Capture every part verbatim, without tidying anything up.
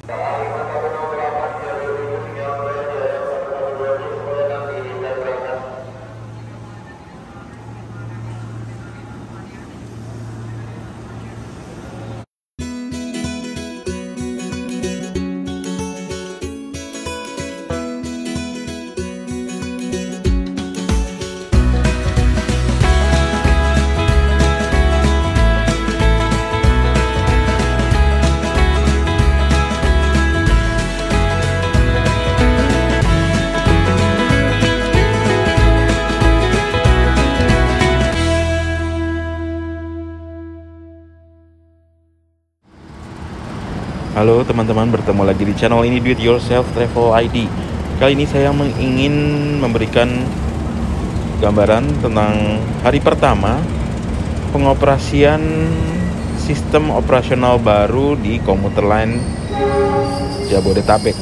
Halo teman-teman, bertemu lagi di channel ini Do It Yourself Travel I D. Kali ini saya ingin memberikan gambaran tentang hari pertama pengoperasian sistem operasional baru di komuter lain Jabodetabek.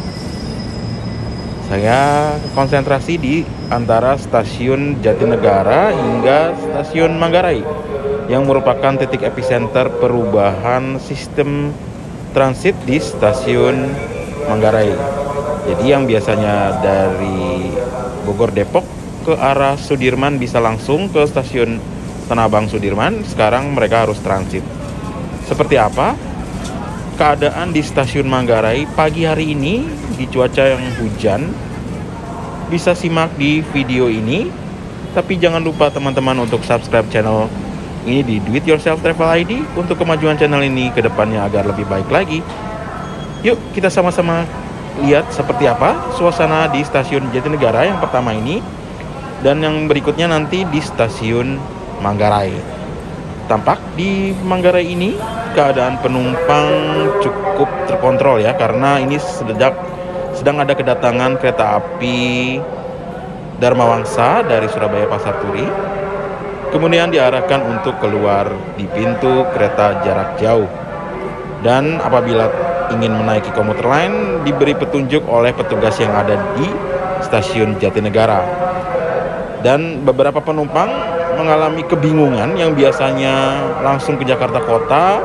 Saya konsentrasi di antara stasiun Jatinegara hingga stasiun Manggarai yang merupakan titik epicenter perubahan sistem transit di stasiun Manggarai. Jadi yang biasanya dari Bogor Depok ke arah Sudirman bisa langsung ke stasiun Tanah Abang Sudirman, sekarang mereka harus transit. Seperti apa keadaan di stasiun Manggarai pagi hari ini di cuaca yang hujan? Bisa simak di video ini. Tapi jangan lupa teman-teman untuk subscribe channel ini di Do It Yourself Travel I D untuk kemajuan channel ini ke depannya agar lebih baik lagi. Yuk kita sama-sama lihat seperti apa suasana di stasiun Jatinegara yang pertama ini, dan yang berikutnya nanti di stasiun Manggarai. Tampak di Manggarai ini keadaan penumpang cukup terkontrol ya, karena ini sedang sedang ada kedatangan kereta api Dharma Wangsa dari Surabaya Pasar Turi. Kemudian diarahkan untuk keluar di pintu kereta jarak jauh. Dan apabila ingin menaiki komuter lain, diberi petunjuk oleh petugas yang ada di stasiun Jatinegara. Dan beberapa penumpang mengalami kebingungan yang biasanya langsung ke Jakarta Kota.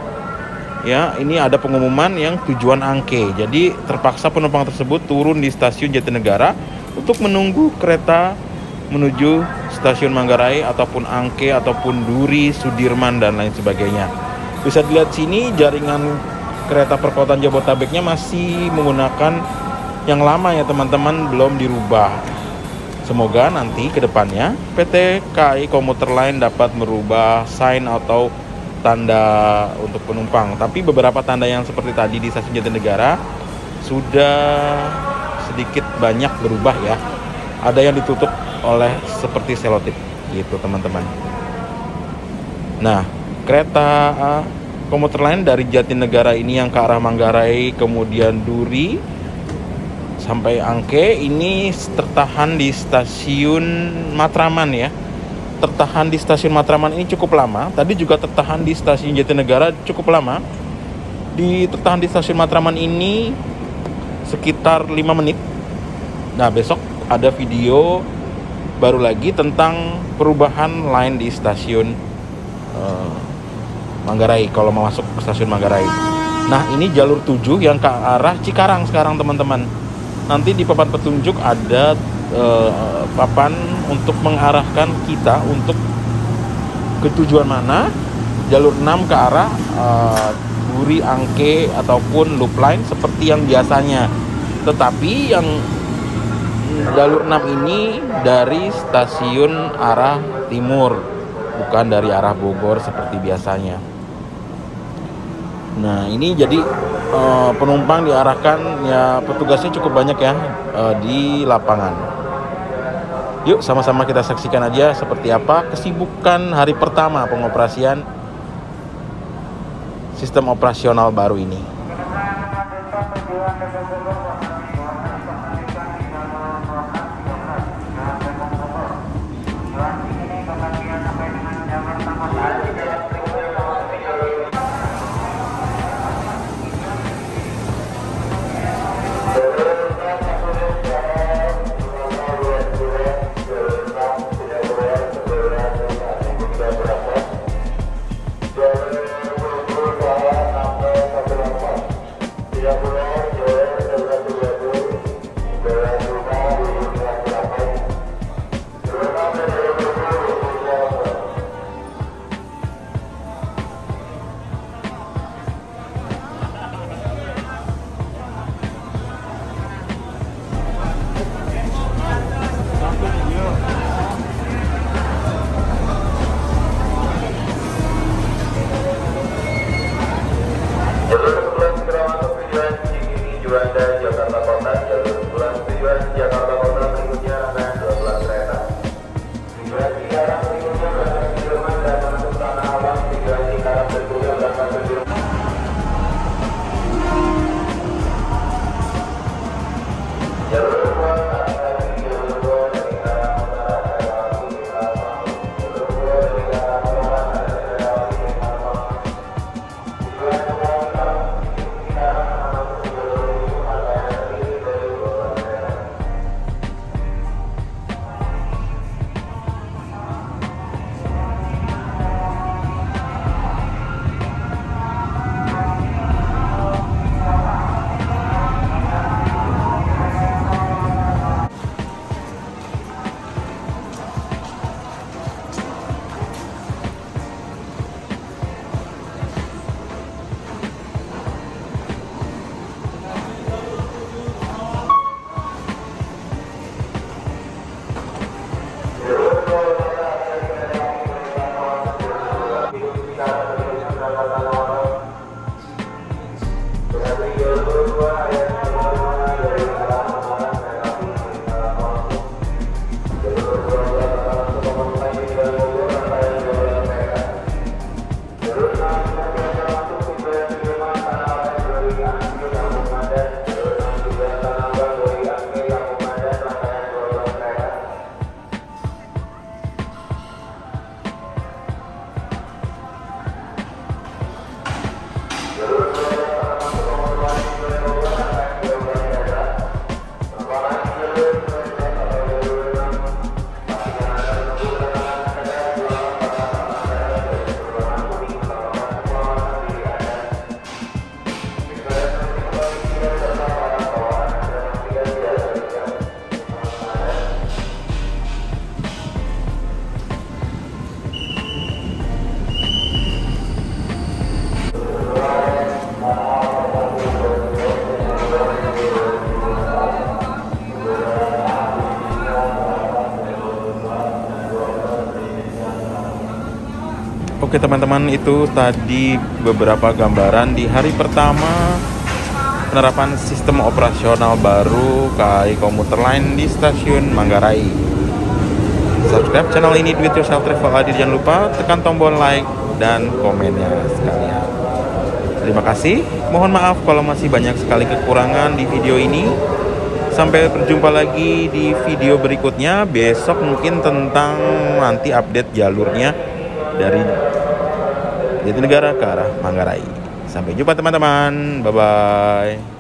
Ya, ini ada pengumuman yang tujuan Angke. Jadi terpaksa penumpang tersebut turun di stasiun Jatinegara untuk menunggu kereta menuju stasiun Manggarai ataupun Angke ataupun Duri, Sudirman dan lain sebagainya. Bisa dilihat sini jaringan kereta perkotaan Jabodetabeknya masih menggunakan yang lama ya teman-teman, belum dirubah. Semoga nanti ke depannya P T K A I Komuter Line dapat merubah sign atau tanda untuk penumpang. Tapi beberapa tanda yang seperti tadi di stasiun Jatinegara sudah sedikit banyak berubah ya. Ada yang ditutup oleh seperti selotip gitu teman-teman. Nah, kereta uh, komuter lain dari Jatinegara ini yang ke arah Manggarai kemudian Duri sampai Angke ini tertahan di stasiun Matraman ya. Tertahan di stasiun Matraman ini cukup lama. Tadi juga tertahan di stasiun Jatinegara cukup lama. Di tertahan di stasiun Matraman ini sekitar lima menit. Nah, besok ada video baru lagi tentang perubahan line di stasiun uh, Manggarai kalau mau masuk ke stasiun Manggarai. Nah, ini jalur tujuh yang ke arah Cikarang sekarang teman-teman. Nanti di papan petunjuk ada uh, papan untuk mengarahkan kita untuk ke tujuan mana. Jalur enam ke arah uh, Duri, Angke ataupun loop line seperti yang biasanya. Tetapi yang jalur enam ini dari stasiun arah timur, bukan dari arah Bogor seperti biasanya. Nah, ini jadi uh, penumpang diarahkan ya, petugasnya cukup banyak ya uh, di lapangan. Yuk sama-sama kita saksikan aja seperti apa kesibukan hari pertama pengoperasian sistem operasional baru ini. Jalur sebelas segera masuk tujuan Cikini Juanda Jakarta Kota. Jalur sebelas tujuan Jakarta Kota berikutnya rangkaian dua belas kereta. Tujuan Cikarang berikutnya berangkat ke Sudirman dan masuk Tanah Abang. Tujuan Cikarang berikutnya berangkat ke Sudirman. Jalur kedua dari jalur dua dari arah utara kereta api Lintang. Jalur dua dari arah utara ada kereta api Lintang. Tujuan Cikarang Cikarang masuk ke jalur itu rangkaian terdiri dari dua belas kereta. Oke teman-teman, itu tadi beberapa gambaran di hari pertama penerapan sistem operasional baru K A I Komuter Line di stasiun Manggarai. Subscribe channel ini Do It Yourself Travel Adi, jangan lupa tekan tombol like dan komennya sekalian. Terima kasih, mohon maaf kalau masih banyak sekali kekurangan di video ini. Sampai berjumpa lagi di video berikutnya besok, mungkin tentang nanti update jalurnya dari Jatinegara ke arah Manggarai. Sampai jumpa teman-teman, bye-bye.